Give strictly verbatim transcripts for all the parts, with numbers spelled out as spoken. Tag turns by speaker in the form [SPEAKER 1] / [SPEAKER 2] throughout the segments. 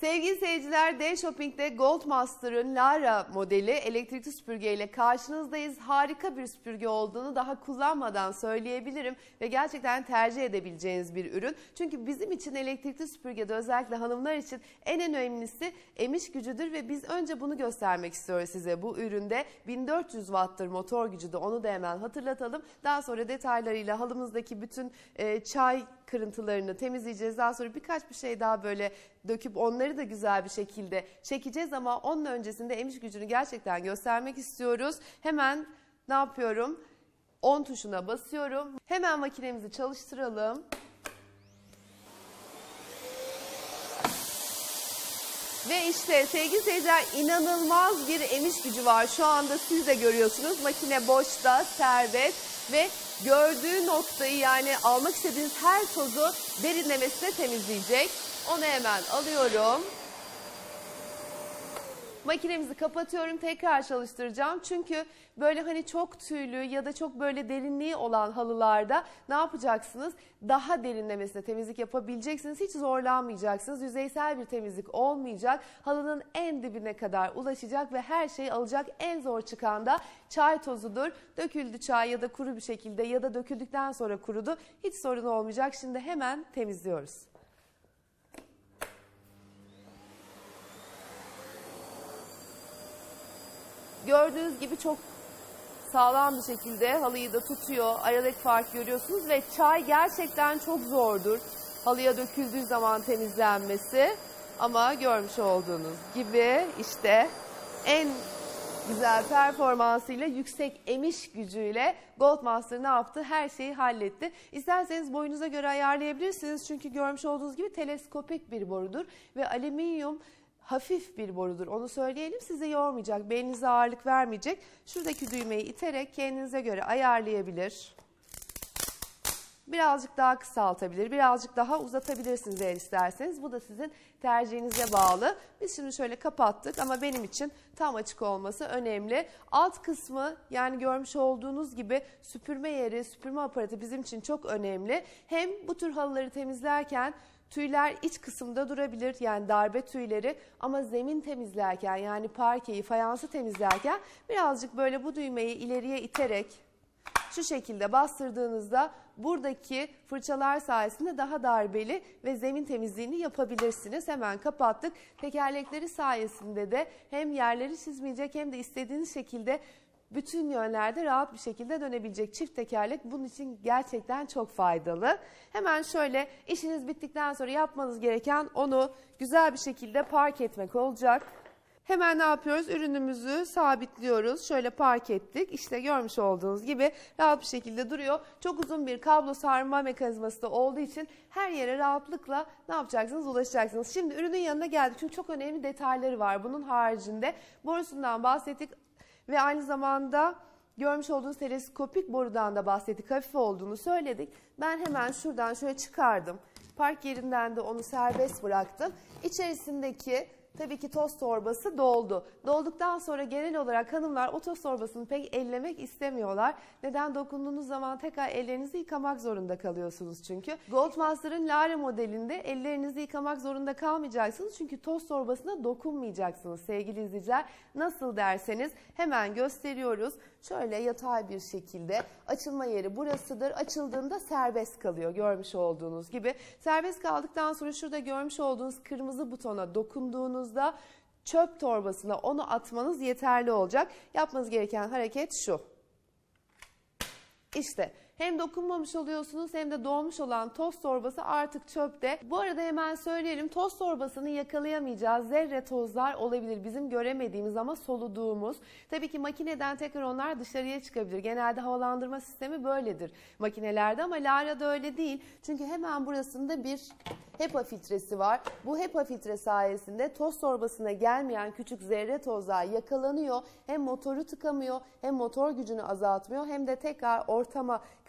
[SPEAKER 1] Sevgili seyirciler, D-Shopping'de Goldmaster'ın Lara modeli elektrikli süpürgeyle karşınızdayız. Harika bir süpürge olduğunu daha kullanmadan söyleyebilirim ve gerçekten tercih edebileceğiniz bir ürün. Çünkü bizim için elektrikli süpürgede, özellikle hanımlar için en önemlisi emiş gücüdür ve biz önce bunu göstermek istiyoruz size. Bu üründe bin dört yüz watt'tır motor gücü de, onu da hemen hatırlatalım. Daha sonra detaylarıyla halımızdaki bütün e, çay kırıntılarını temizleyeceğiz. Daha sonra birkaç bir şey daha böyle döküp onları da güzel bir şekilde çekeceğiz ama onun öncesinde emiş gücünü gerçekten göstermek istiyoruz. Hemen ne yapıyorum? on tuşuna basıyorum. Hemen makinemizi çalıştıralım. Ve işte sevgili seyirciler, inanılmaz bir emiş gücü var. Şu anda siz de görüyorsunuz. Makine boşta, serbest ve gördüğü noktayı, yani almak istediğiniz her tozu derinlemesine temizleyecek. Onu hemen alıyorum. Makinemizi kapatıyorum, tekrar çalıştıracağım. Çünkü böyle hani çok tüylü ya da çok böyle derinliği olan halılarda ne yapacaksınız? Daha derinlemesine temizlik yapabileceksiniz. Hiç zorlanmayacaksınız. Yüzeysel bir temizlik olmayacak. Halının en dibine kadar ulaşacak ve her şeyi alacak. En zor çıkan da çay tozudur. Döküldü çay ya da kuru bir şekilde ya da döküldükten sonra kurudu. Hiç sorun olmayacak. Şimdi hemen temizliyoruz. Gördüğünüz gibi çok sağlam bir şekilde halıyı da tutuyor. Aradaki fark görüyorsunuz ve çay gerçekten çok zordur halıya döküldüğü zaman temizlenmesi. Ama görmüş olduğunuz gibi işte en güzel performansıyla, yüksek emiş gücüyle Goldmaster ne yaptı? Her şeyi halletti. İsterseniz boyunuza göre ayarlayabilirsiniz. Çünkü görmüş olduğunuz gibi teleskopik bir borudur ve alüminyum hafif bir borudur. Onu söyleyelim, sizi yormayacak, belinize ağırlık vermeyecek. Şuradaki düğmeyi iterek kendinize göre ayarlayabilir. Birazcık daha kısaltabilir, birazcık daha uzatabilirsiniz eğer isterseniz. Bu da sizin tercihinize bağlı. Biz şimdi şöyle kapattık ama benim için tam açık olması önemli. Alt kısmı, yani görmüş olduğunuz gibi süpürme yeri, süpürme aparatı bizim için çok önemli. Hem bu tür halıları temizlerken tüyler iç kısımda durabilir, yani darbe tüyleri, ama zemin temizlerken, yani parkeyi, fayansı temizlerken birazcık böyle bu düğmeyi ileriye iterek şu şekilde bastırdığınızda buradaki fırçalar sayesinde daha darbeli ve zemin temizliğini yapabilirsiniz. Hemen kapattık. Tekerlekleri sayesinde de hem yerleri çizmeyecek hem de istediğiniz şekilde bütün yönlerde rahat bir şekilde dönebilecek çift tekerlek bunun için gerçekten çok faydalı. Hemen şöyle işiniz bittikten sonra yapmanız gereken onu güzel bir şekilde park etmek olacak. Hemen ne yapıyoruz? Ürünümüzü sabitliyoruz. Şöyle park ettik. İşte görmüş olduğunuz gibi rahat bir şekilde duruyor. Çok uzun bir kablo sarma mekanizması da olduğu için her yere rahatlıkla ne yapacaksınız? Ulaşacaksınız. Şimdi ürünün yanına geldik. Çünkü çok önemli detayları var. Bunun haricinde borusundan bahsettik. Ve aynı zamanda görmüş olduğunuz teleskopik borudan da bahsettik. Hafif olduğunu söyledik. Ben hemen şuradan şöyle çıkardım. Park yerinden de onu serbest bıraktım. İçerisindeki tabii ki toz torbası doldu. Dolduktan sonra genel olarak hanımlar o toz torbasını pek ellemek istemiyorlar. Neden? Dokunduğunuz zaman tekrar ellerinizi yıkamak zorunda kalıyorsunuz çünkü. Goldmaster'ın Lara modelinde ellerinizi yıkamak zorunda kalmayacaksınız. Çünkü toz torbasına dokunmayacaksınız sevgili izleyiciler. Nasıl derseniz hemen gösteriyoruz. Şöyle yatay bir şekilde açılma yeri burasıdır. Açıldığında serbest kalıyor görmüş olduğunuz gibi. Serbest kaldıktan sonra şurada görmüş olduğunuz kırmızı butona dokunduğunuzda çöp torbasına onu atmanız yeterli olacak. Yapmanız gereken hareket şu. İşte hem dokunmamış oluyorsunuz hem de dolmuş olan toz torbası artık çöpte. Bu arada hemen söyleyelim, toz torbasını yakalayamayacağız zerre tozlar olabilir. Bizim göremediğimiz ama soluduğumuz. Tabii ki makineden tekrar onlar dışarıya çıkabilir. Genelde havalandırma sistemi böyledir makinelerde ama Lara'da öyle değil. Çünkü hemen burasında bir HEPA filtresi var. Bu HEPA filtre sayesinde toz torbasına gelmeyen küçük zerre tozlar yakalanıyor. Hem motoru tıkamıyor, hem motor gücünü azaltmıyor, hem de tekrar ortama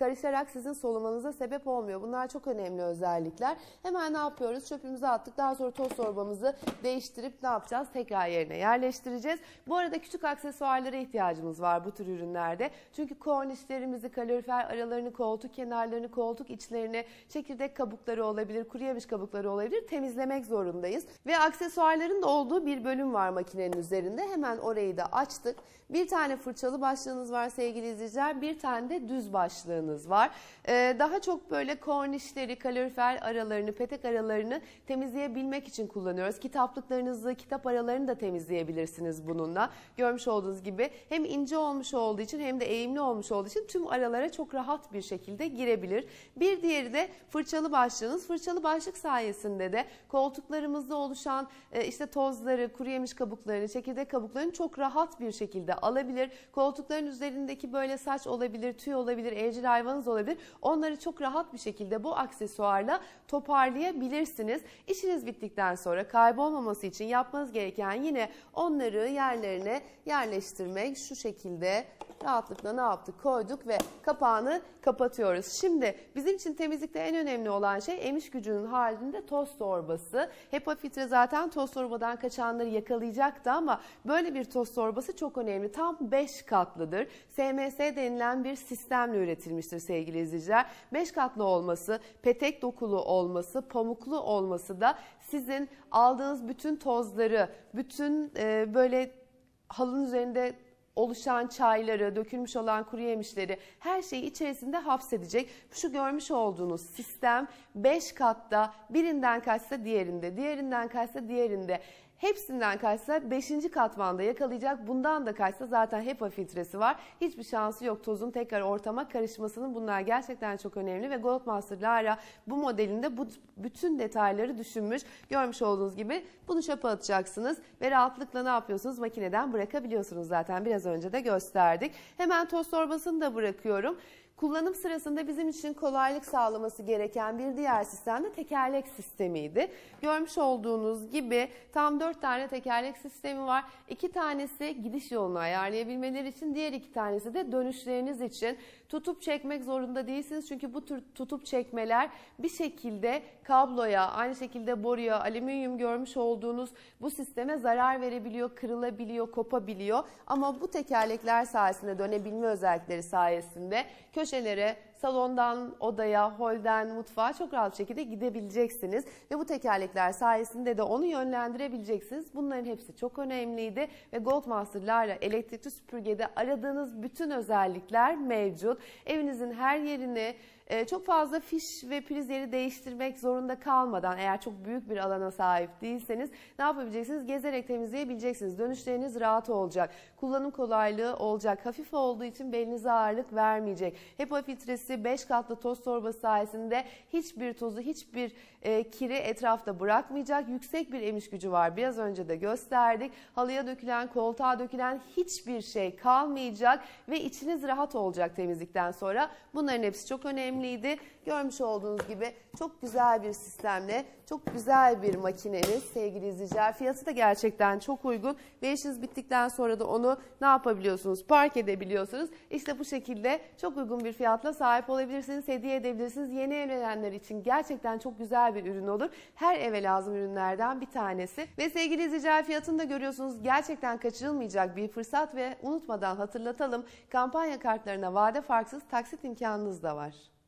[SPEAKER 1] karışarak sizin solumanıza sebep olmuyor. Bunlar çok önemli özellikler. Hemen ne yapıyoruz? Çöpümüzü attık. Daha sonra toz torbamızı değiştirip ne yapacağız? Tekrar yerine yerleştireceğiz. Bu arada küçük aksesuarlara ihtiyacımız var bu tür ürünlerde. Çünkü kornişlerimizi, kalorifer aralarını, koltuk kenarlarını, koltuk içlerini, çekirdek kabukları olabilir, kuru yemiş kabukları olabilir, temizlemek zorundayız. Ve aksesuarların da olduğu bir bölüm var makinenin üzerinde. Hemen orayı da açtık. Bir tane fırçalı başlığınız var sevgili izleyiciler. Bir tane de düz başlığınız var. Ee, daha çok böyle kornişleri, kalorifer aralarını, petek aralarını temizleyebilmek için kullanıyoruz. Kitaplıklarınızı, kitap aralarını da temizleyebilirsiniz bununla. Görmüş olduğunuz gibi hem ince olmuş olduğu için hem de eğimli olmuş olduğu için tüm aralara çok rahat bir şekilde girebilir. Bir diğeri de fırçalı başlığınız. Fırçalı başlık sayesinde de koltuklarımızda oluşan e, işte tozları, kuru yemiş kabuklarını, çekirdek kabuklarını çok rahat bir şekilde alabilir. Koltukların üzerindeki böyle saç olabilir, tüy olabilir, evcil hayvanınız olabilir. Onları çok rahat bir şekilde bu aksesuarla toparlayabilirsiniz. İşiniz bittikten sonra kaybolmaması için yapmanız gereken yine onları yerlerine yerleştirmek. Şu şekilde rahatlıkla ne yaptık? Koyduk ve kapağını kapatıyoruz. Şimdi bizim için temizlikte en önemli olan şey emiş gücünün halinde toz torbası. HEPA filtre zaten toz torbadan kaçanları yakalayacaktı ama böyle bir toz torbası çok önemli. Tam beş katlıdır. S M S denilen bir sistemle üretilmiştir sevgili izleyiciler. beş katlı olması, petek dokulu olması, pamuklu olması da sizin aldığınız bütün tozları, bütün e, böyle halının üzerinde oluşan çayları, dökülmüş olan kuru yemişleri, her şeyi içerisinde hapsedecek. Şu görmüş olduğunuz sistem beş katta, birinden kaçsa diğerinde, diğerinden kaçsa diğerinde, hepsinden kaçsa beşinci katmanda yakalayacak. Bundan da kaçsa zaten HEPA filtresi var. Hiçbir şansı yok tozun tekrar ortama karışmasının. Bunlar gerçekten çok önemli ve Goldmaster Lara bu modelinde bu bütün detayları düşünmüş. Görmüş olduğunuz gibi bunu çöpe atacaksınız ve rahatlıkla ne yapıyorsunuz? Makineden bırakabiliyorsunuz zaten. Biraz önce de gösterdik. Hemen toz torbasını da bırakıyorum. Kullanım sırasında bizim için kolaylık sağlaması gereken bir diğer sistem de tekerlek sistemiydi. Görmüş olduğunuz gibi tam dört tane tekerlek sistemi var. İki tanesi gidiş yolunu ayarlayabilmeleri için, diğer iki tanesi de dönüşleriniz için. Tutup çekmek zorunda değilsiniz çünkü bu tür tutup çekmeler bir şekilde kabloya, aynı şekilde boruya, alüminyum görmüş olduğunuz bu sisteme zarar verebiliyor, kırılabiliyor, kopabiliyor. Ama bu tekerlekler sayesinde, dönebilme özellikleri sayesinde köşelere, salondan odaya, holden mutfağa çok rahat bir şekilde gidebileceksiniz. Ve bu tekerlekler sayesinde de onu yönlendirebileceksiniz. Bunların hepsi çok önemliydi. Ve Goldmaster Lara elektrikli süpürgede aradığınız bütün özellikler mevcut. Evinizin her yerini çok fazla fiş ve priz yeri değiştirmek zorunda kalmadan, eğer çok büyük bir alana sahip değilseniz ne yapabileceksiniz? Gezerek temizleyebileceksiniz. Dönüşleriniz rahat olacak. Kullanım kolaylığı olacak. Hafif olduğu için belinize ağırlık vermeyecek. HEPA filtresi beş katlı toz torbası sayesinde hiçbir tozu, hiçbir e, kiri etrafta bırakmayacak. Yüksek bir emiş gücü var. Biraz önce de gösterdik. Halıya dökülen, koltuğa dökülen hiçbir şey kalmayacak ve içiniz rahat olacak temizlikten sonra. Bunların hepsi çok önemli. Görmüş olduğunuz gibi çok güzel bir sistemle, çok güzel bir makineniz sevgili izleyiciler. Fiyatı da gerçekten çok uygun ve işiniz bittikten sonra da onu ne yapabiliyorsunuz? Park edebiliyorsunuz. İşte bu şekilde çok uygun bir fiyatla sahip olabilirsiniz, hediye edebilirsiniz. Yeni evlenenler için gerçekten çok güzel bir ürün olur. Her eve lazım ürünlerden bir tanesi. Ve sevgili izleyiciler, fiyatını da görüyorsunuz. Gerçekten kaçırılmayacak bir fırsat ve unutmadan hatırlatalım. Kampanya kartlarına vade farksız taksit imkanınız da var.